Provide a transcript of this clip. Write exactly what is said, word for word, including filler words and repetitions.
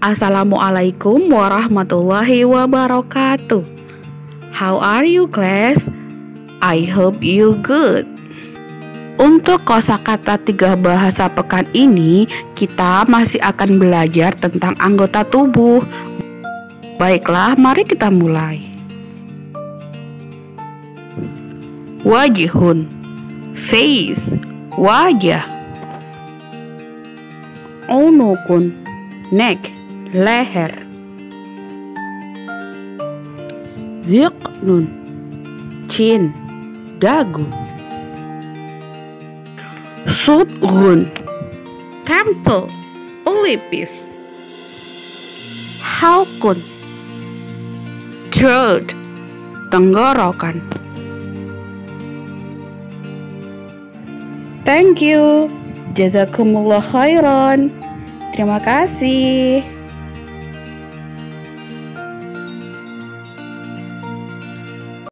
Assalamualaikum warahmatullahi wabarakatuh. How are you, class? I hope you good. Untuk kosakata tiga bahasa pekan ini, kita masih akan belajar tentang anggota tubuh. Baiklah, mari kita mulai. Wajhun, face, wajah. Unukun, neck, leher. Ziqnun, chin, dagu. Sudghun, temple, pelipis. Halkun, throat, tenggorokan. Thank you. Jazakumullah khairan. Terima kasih.